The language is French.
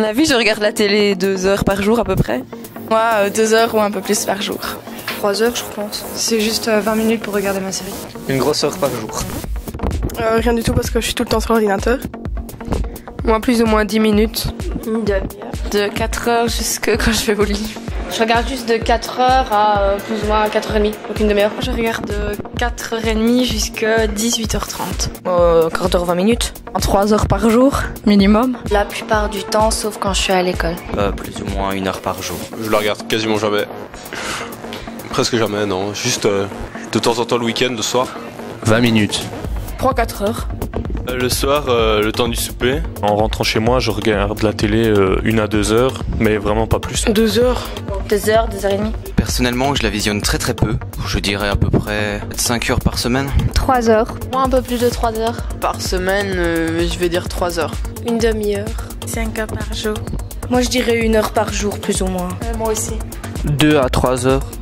avis, je regarde la télé 2 heures par jour à peu près. Moi, 2 heures ou un peu plus par jour. 3 heures, je pense. C'est juste 20 minutes pour regarder ma série. Une grosse heure par jour. Rien du tout parce que je suis tout le temps sur l'ordinateur. Moi, plus ou moins 10 minutes. Une demi-heure. De 4 heures jusque quand je vais au lit. Je regarde juste de 4 heures à plus ou moins 4h30, donc une demi-heure. Je regarde de 4h30 jusqu'à 18h30. Quart d'heure, 20 minutes. 3 heures par jour, minimum. La plupart du temps, sauf quand je suis à l'école. Plus ou moins 1 heure par jour. Je la regarde quasiment jamais. Presque jamais, non. Juste de temps en temps le week-end, le soir. 20 minutes. 3-4 heures. Le soir, le temps du souper. En rentrant chez moi, je regarde la télé 1 à 2 heures, mais vraiment pas plus. 2 heures. 2 heures, 2h30. Personnellement, je la visionne très très peu. Je dirais à peu près 5 heures par semaine. 3 heures. Moi, un peu plus de 3 heures. Par semaine, je vais dire 3 heures. Une demi-heure. 5 heures par jour. Moi, je dirais 1 heure par jour, plus ou moins. Moi aussi. 2 à 3 heures.